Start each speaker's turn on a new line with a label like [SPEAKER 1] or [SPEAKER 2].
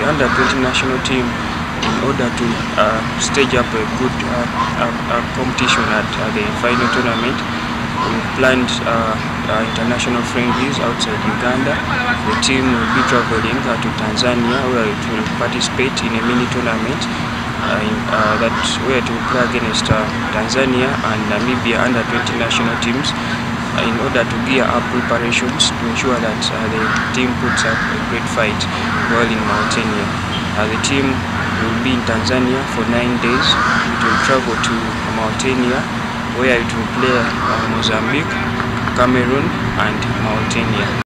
[SPEAKER 1] the under-20 national team in order to stage up a good competition at the final tournament. We planned international friendlies outside Uganda. The team will be traveling to Tanzania, where it will participate in a mini tournament where it will play against Tanzania and Namibia under-20 national teams in order to gear up preparations to ensure that the team puts up a great fight while in Mauritania. The team will be in Tanzania for 9 days. It will travel to Mauritania, where it will play Mozambique, Cameroon and Mauritania.